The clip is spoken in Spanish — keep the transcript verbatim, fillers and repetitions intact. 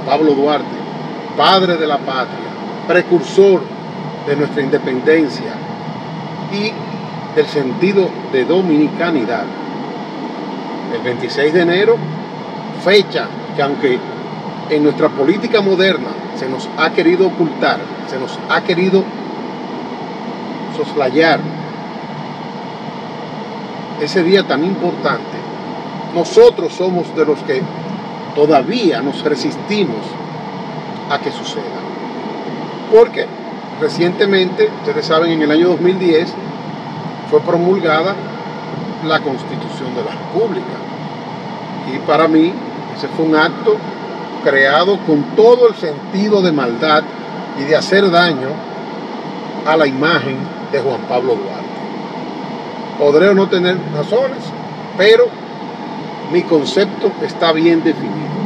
Pablo Duarte, padre de la patria, precursor de nuestra independencia y del sentido de dominicanidad. El veintiséis de enero, fecha que aunque en nuestra política moderna se nos ha querido ocultar, se nos ha querido soslayar ese día tan importante, nosotros somos de los que todavía nos resistimos a que suceda. Porque recientemente, ustedes saben, en el año dos mil diez fue promulgada la Constitución de la República. Y para mí, ese fue un acto creado con todo el sentido de maldad y de hacer daño a la imagen de Juan Pablo Duarte. Podré o no tener razones, pero mi concepto está bien definido.